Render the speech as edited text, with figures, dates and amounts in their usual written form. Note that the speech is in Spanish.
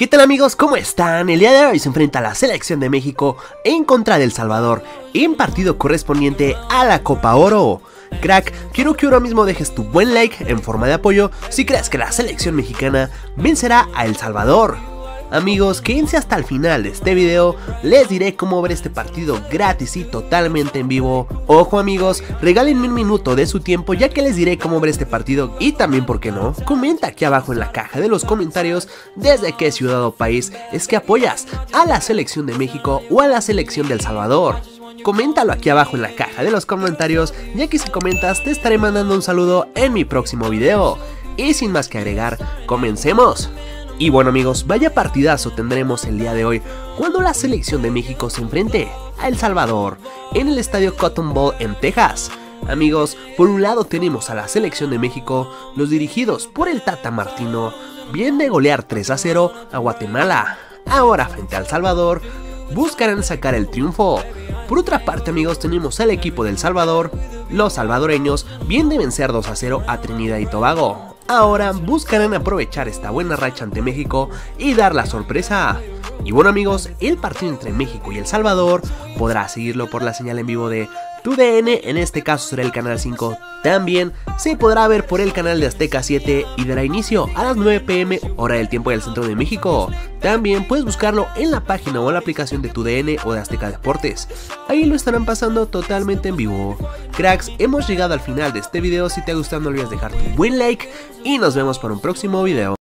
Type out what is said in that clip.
¿Qué tal amigos? ¿Cómo están? El día de hoy se enfrenta la selección de México en contra de El Salvador en partido correspondiente a la Copa Oro. Crack, quiero que ahora mismo dejes tu buen like en forma de apoyo si crees que la selección mexicana vencerá a El Salvador. Amigos, quédense hasta el final de este video, les diré cómo ver este partido gratis y totalmente en vivo. Ojo amigos, regálenme un minuto de su tiempo ya que les diré cómo ver este partido y también, ¿por qué no? Comenta aquí abajo en la caja de los comentarios desde qué ciudad o país es que apoyas a la selección de México o a la selección de El Salvador. Coméntalo aquí abajo en la caja de los comentarios, ya que si comentas te estaré mandando un saludo en mi próximo video. Y sin más que agregar, comencemos. Y bueno amigos, vaya partidazo tendremos el día de hoy cuando la selección de México se enfrente a El Salvador en el estadio Cotton Bowl en Texas. Amigos, por un lado tenemos a la selección de México, los dirigidos por el Tata Martino, vienen de golear 3-0 a Guatemala. Ahora frente a El Salvador buscarán sacar el triunfo. Por otra parte amigos, tenemos al equipo del Salvador, los salvadoreños vienen de vencer 2-0 a Trinidad y Tobago. Ahora buscarán aprovechar esta buena racha ante México y dar la sorpresa. Y bueno amigos, el partido entre México y El Salvador podrás seguirlo por la señal en vivo de TUDN, en este caso será el canal 5. También se podrá ver por el canal de Azteca 7 y dará inicio a las 9 p.m. hora del tiempo del centro de México. También puedes buscarlo en la página o en la aplicación de TUDN o de Azteca Deportes. Ahí lo estarán pasando totalmente en vivo. Cracks, hemos llegado al final de este video. Si te ha gustado no olvides dejar tu buen like y nos vemos para un próximo video.